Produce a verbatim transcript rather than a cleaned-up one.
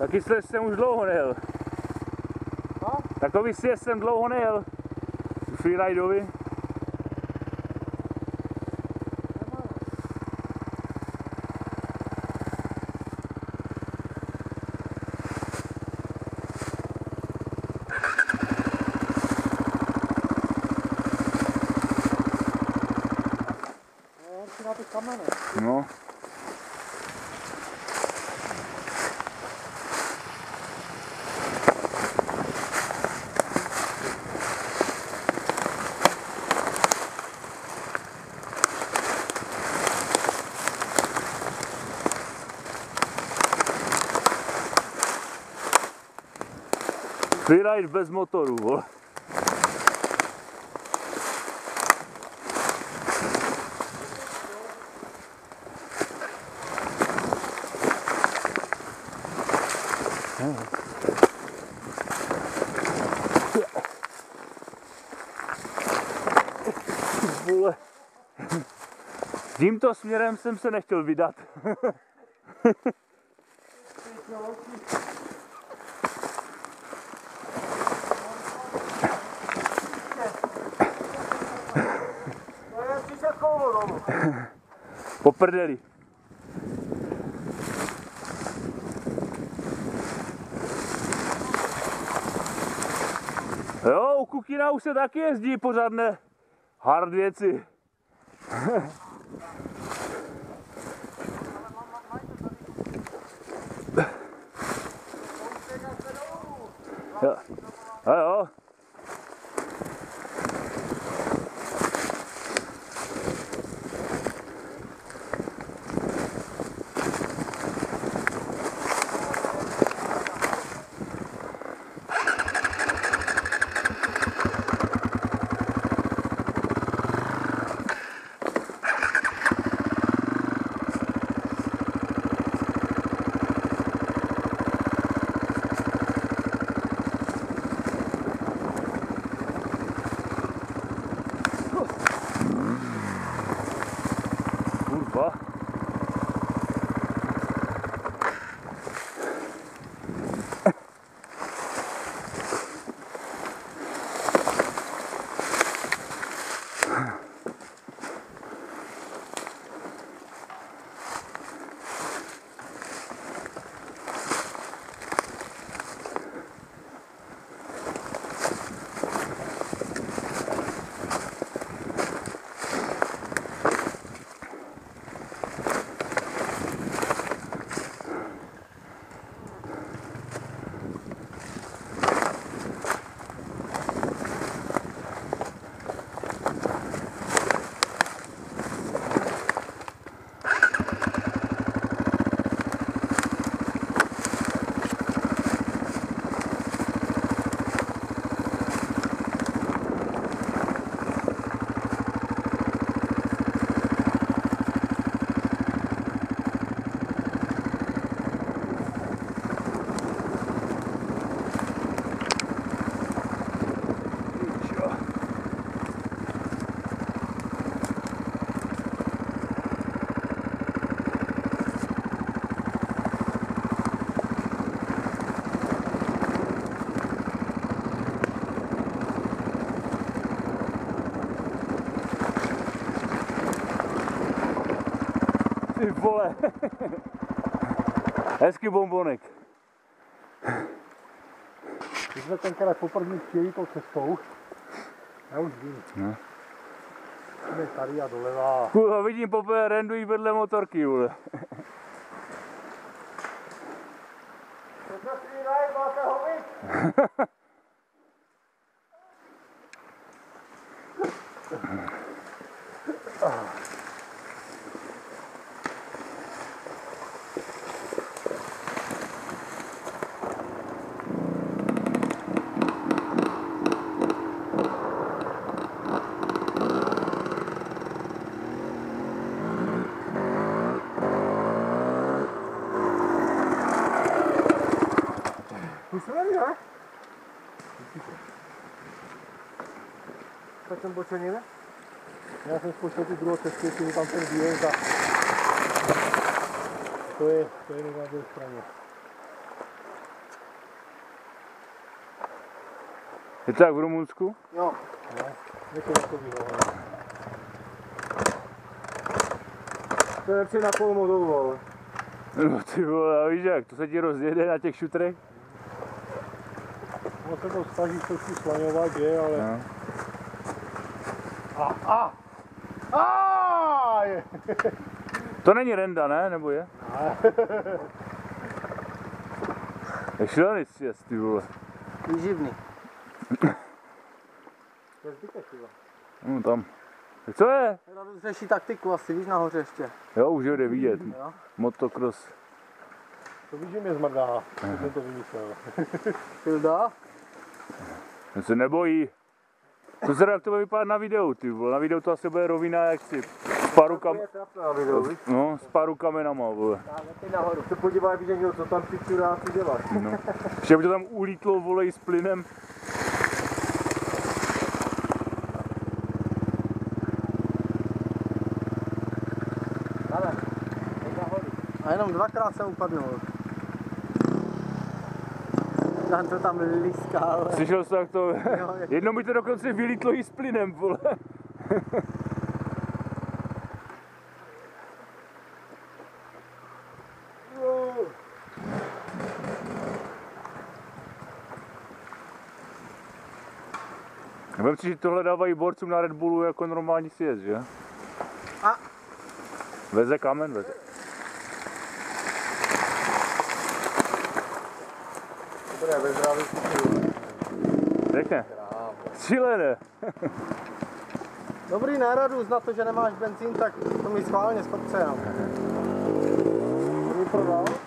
Taky sjezd jsem už dlouho nejel. No? Takový sjezd jsem dlouho nejel. Freeridovi. Na ty kameny. No. Freeride bez motoru, vole. Vole. Tímto směrem jsem se nechtěl vydat. Po prdeli. Jo, u Kukina už se taky jezdí pořádné hard věci. Jo. A jo. Kurwa. Ty vole. Hezký bombonek. My jsme tenkrát poprvé přijeli tou cestou. Já už vím. No. Jsme tady a doleva. Kurva, vidím poprvé rendují vedle motorky, vole. To se Freeride, máte hovit? Musíme, ne? Tak jsem bočený, ne? Já jsem spočil tu druhou cestu, jestli tam ten výjezd a to je, to je na druhé straně. Je to tak v Rumunsku? Jo. No, něco takového. To je lepší na kolmodou, vole. No ty vole, a víš jak, to se ti rozjede na těch šutrech? No se to snaží trošku slaňovat, je, ale... No. A, a! A! Je. To není renda, ne? Nebo je? Je šílený sjezd, ty vole. Výživný. To je zbytek, tyva. No tam. Tak co je? Radu řeší taktiku asi, víš, nahoře ještě. Jo, už ho jde vidět. Jo. Motocross. To víš, že mě zmrdá, že jsem to vymyslel. Hilda? Ten se nebojí. To se jak to bude vypadat na videu, ty vole. Na videu to asi bude rovina jak si. S pár rukama. No, s pár kamenama, vole. Nahoru. Se podívej, víš, co tam ty čuráci děláš. No. Ještě by to tam ulítlo, vole, i s plynem. A jenom dvakrát jsem upadnul. Tam to tam líská, ale... Slyšel jsi, jak to... Jednou mi to dokonce vylítlo i s plynem, vole. Vem si, že tohle dávají borcům na Red Bullu jako normální sjezd, že? A. Veze kamen, veze. Dobré, ve zdraví. Řekne. Šílené. Dobrý náradu, na to, že nemáš benzín, tak to mi schválně z kopce jenom. To mi prodal?